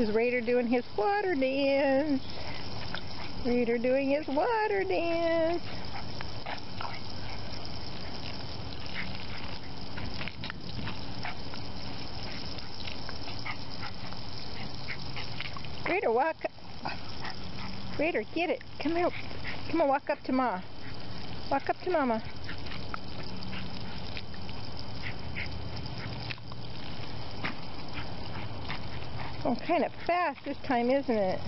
is Raider doing his water dance. Raider doing his water dance. Raider, walk. Raider, get it. Come out. Come on, walk up to Ma. Walk up to Mama. Oh, kind of fast this time, isn't it?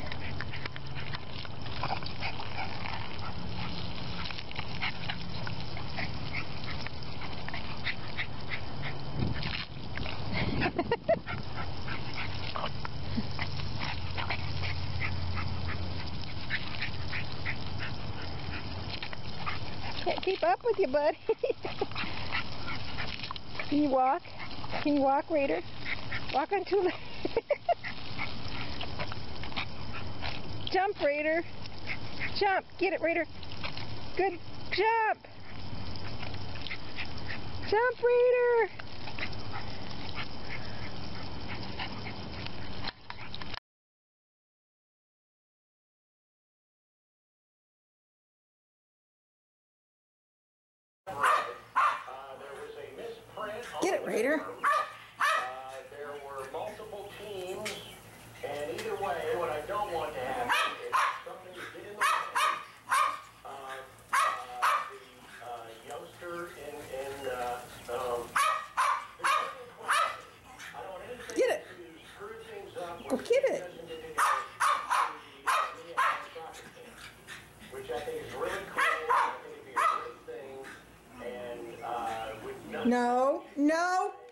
Can't keep up with you, buddy. Can you walk? Can you walk, Raider? Walk on two legs. Jump, Raider. Jump. Get it, Raider. Good jump. Jump, Raider. Get it, Raider. There were multiple teams, and either way, what I don't want to happen is something to get in the way. The youngster in I don't want anything Get it. to screw things up. Go get it. Which I think is really cool. I think it'd be a great thing, and would not. No, no.